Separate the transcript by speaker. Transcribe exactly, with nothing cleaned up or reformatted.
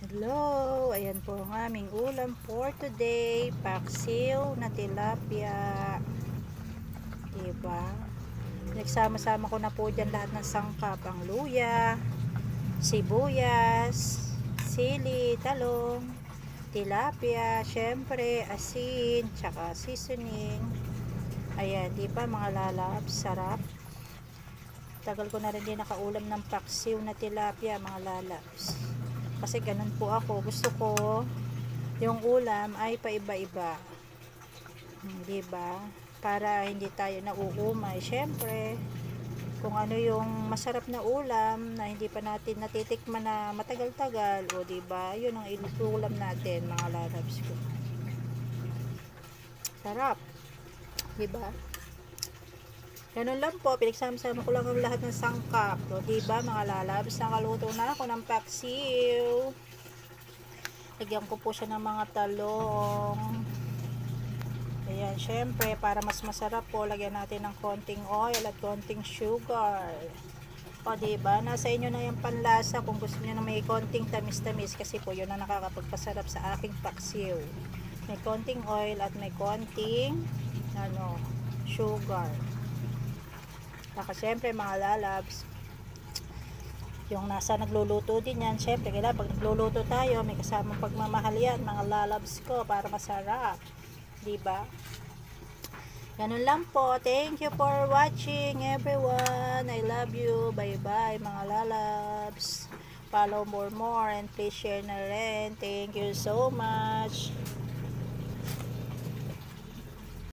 Speaker 1: Hello! Ayan po ang aming ulam for today. Paksiw na tilapia. Diba? Nagsama-sama ko na po dyan lahat ng sangkap. Ang luya, sibuyas, sili, talong, tilapia, syempre, asin, tsaka seasoning. Ayan, diba mga lalabs? Sarap. Tagal ko na rin din nakaulam ng paksiw na tilapia, mga lalabs. Kasi ganun po ako, gusto ko yung ulam ay paiba-iba, hindi ba? Para hindi tayo nauumay. Syempre, kung ano yung masarap na ulam na hindi pa natin natitikman na matagal-tagal, o di ba? Yun ang ilulam natin, mga lalabs ko. Sarap, di ba? Ganun lang po, pinagsama-sama ko lang ang lahat ng sangkap. O, diba mga lalabs, nakaluto na ako ng paksiw. Lagyan ko po siya ng mga talong. Ayan, syempre, para mas masarap po, lagyan natin ng konting oil at konting sugar. O, diba, nasa inyo na yung panlasa kung gusto niyo na may konting tamis-tamis, kasi po yun ang nakakapagpasarap sa aking paksiw. May konting oil at may konting ano, sugar. Saka syempre mga lalabs, yung nasa nagluluto din yan, syempre kailangan pag nagluluto tayo may kasamang pagmamahal yan, mga lalabs ko, para masarap, diba? Ganun lang po. Thank you for watching everyone. I love you. Bye bye mga lalabs. Follow more more and please share na rin. Thank you so much.